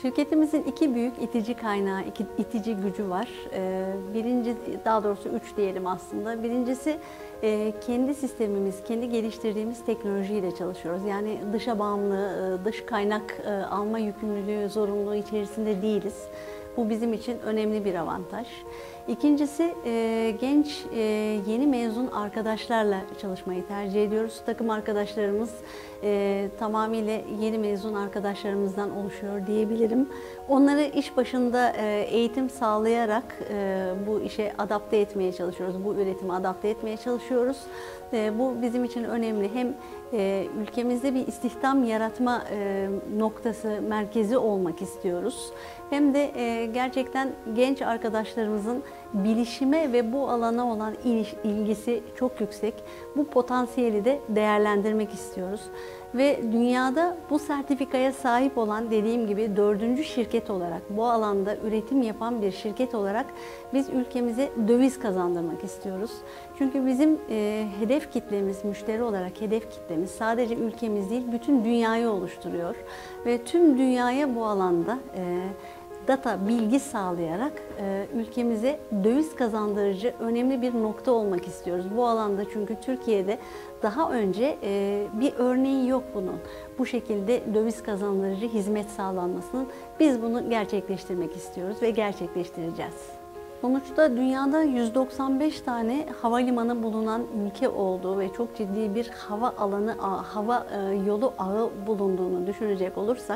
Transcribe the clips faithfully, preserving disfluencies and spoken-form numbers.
Şirketimizin iki büyük itici kaynağı, iki itici gücü var. Birinci, daha doğrusu üç diyelim aslında. Birincisi kendi sistemimiz, kendi geliştirdiğimiz teknolojiyle çalışıyoruz. Yani dışa bağımlı, dış kaynak alma yükümlülüğü, zorunluluğu içerisinde değiliz. Bu bizim için önemli bir avantaj. İkincisi genç, yeni mezun arkadaşlarla çalışmayı tercih ediyoruz. Takım arkadaşlarımız tamamıyla yeni mezun arkadaşlarımızdan oluşuyor diyebilirim. Onları iş başında eğitim sağlayarak bu işe adapte etmeye çalışıyoruz. Bu üretimi adapte etmeye çalışıyoruz. Bu bizim için önemli. Hem ülkemizde bir istihdam yaratma noktası, merkezi olmak istiyoruz. Hem de gerçekten genç arkadaşlarımızın bilişime ve bu alana olan ilgisi çok yüksek. Bu potansiyeli de değerlendirmek istiyoruz. Ve dünyada bu sertifikaya sahip olan, dediğim gibi, dördüncü şirket olarak, bu alanda üretim yapan bir şirket olarak biz ülkemize döviz kazandırmak istiyoruz. Çünkü bizim e, hedef kitlemiz, müşteri olarak hedef kitlemiz sadece ülkemiz değil, bütün dünyayı oluşturuyor. Ve tüm dünyaya bu alanda e, data, bilgi sağlayarak e, ülkemize döviz kazandırıcı önemli bir nokta olmak istiyoruz. Bu alanda, çünkü Türkiye'de daha önce e, bir örneği yok bunun. Bu şekilde döviz kazandırıcı hizmet sağlanmasının. Biz bunu gerçekleştirmek istiyoruz ve gerçekleştireceğiz. Sonuçta dünyada yüz doksan beş tane havalimanı bulunan ülke olduğu ve çok ciddi bir hava alanı, hava yolu ağı bulunduğunu düşünecek olursak,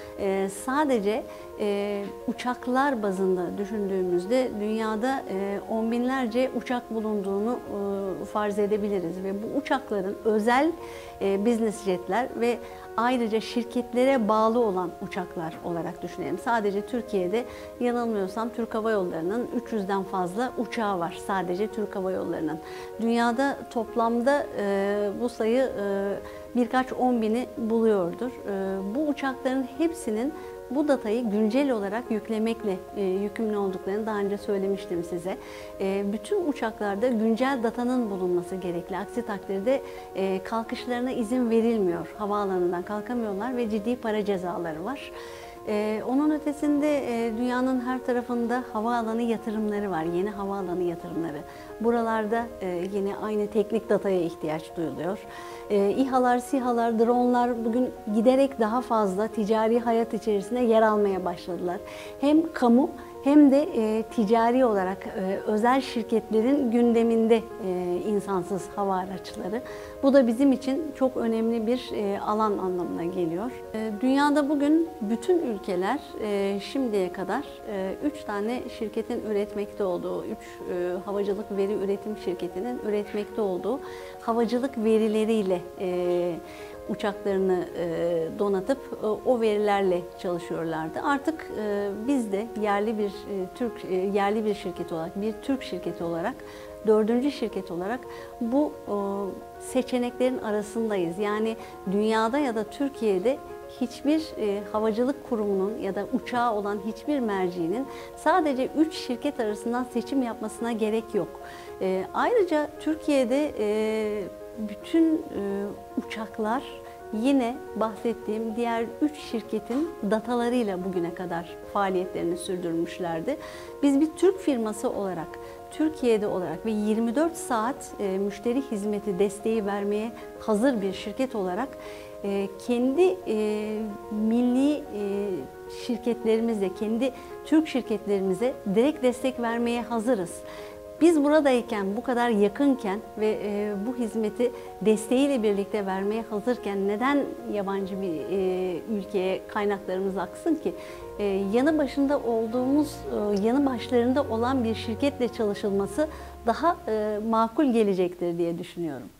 sadece uçaklar bazında düşündüğümüzde dünyada on binlerce uçak bulunduğunu farz edebiliriz ve bu uçakların özel business jetler ve ayrıca şirketlere bağlı olan uçaklar olarak düşünelim. Sadece Türkiye'de, yanılmıyorsam, Türk Hava Yolları'nın üç yüzden fazla uçağı var. Sadece Türk Hava Yolları'nın. Dünyada toplamda e, bu sayı e, birkaç on bini buluyordur. E, bu uçakların hepsinin bu datayı güncel olarak yüklemekle e, yükümlü olduklarını daha önce söylemiştim size. E, bütün uçaklarda güncel datanın bulunması gerekli. Aksi takdirde e, kalkışlarına izin verilmiyor. Havaalanından kalkamıyorlar ve ciddi para cezaları var. Ee, onun ötesinde e, dünyanın her tarafında havaalanı yatırımları var, yeni havaalanı yatırımları. Buralarda e, yine aynı teknik dataya ihtiyaç duyuluyor. E, İHA'lar, SİHA'lar, dronlar bugün giderek daha fazla ticari hayat içerisinde yer almaya başladılar. Hem kamu hem de e, ticari olarak e, özel şirketlerin gündeminde e, insansız hava araçları. Bu da bizim için çok önemli bir e, alan anlamına geliyor. E, dünyada bugün bütün ülkeler e, şimdiye kadar e, üç tane şirketin üretmekte olduğu, üç e, havacılık veri üretim şirketinin üretmekte olduğu havacılık verileriyle e, uçaklarını donatıp o verilerle çalışıyorlardı. Artık biz de yerli bir Türk yerli bir şirket olarak, bir Türk şirketi olarak, dördüncü şirket olarak bu seçeneklerin arasındayız. Yani dünyada ya da Türkiye'de hiçbir e, havacılık kurumunun ya da uçağı olan hiçbir mercinin sadece üç şirket arasından seçim yapmasına gerek yok. E, ayrıca Türkiye'de e, bütün e, uçaklar yine bahsettiğim diğer üç şirketin datalarıyla bugüne kadar faaliyetlerini sürdürmüşlerdi. Biz bir Türk firması olarak, Türkiye'de olarak ve yirmi dört saat e, müşteri hizmeti desteği vermeye hazır bir şirket olarak e, kendi e, milli e, şirketlerimizle, kendi Türk şirketlerimize direkt destek vermeye hazırız. Biz buradayken, bu kadar yakınken ve e, bu hizmeti desteğiyle birlikte vermeye hazırken neden yabancı bir e, ülkeye kaynaklarımız aksın ki? E, yanı başında olduğumuz, e, yanı başlarında olan bir şirketle çalışılması daha e, makul gelecektir diye düşünüyorum.